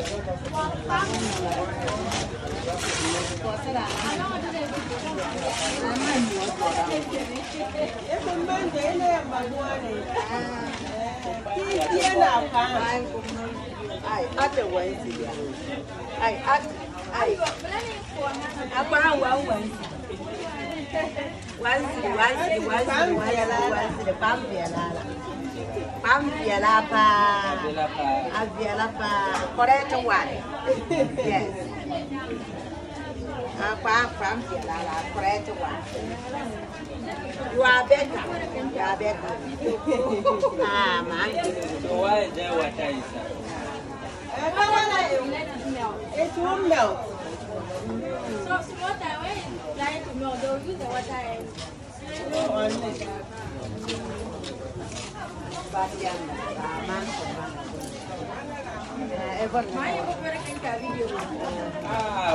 Correct one. Yes. Correct one. You are better. You are better. Man. So why is there water inside? It won't melt. So water, when it's trying to melt, they'll use the water and Ah,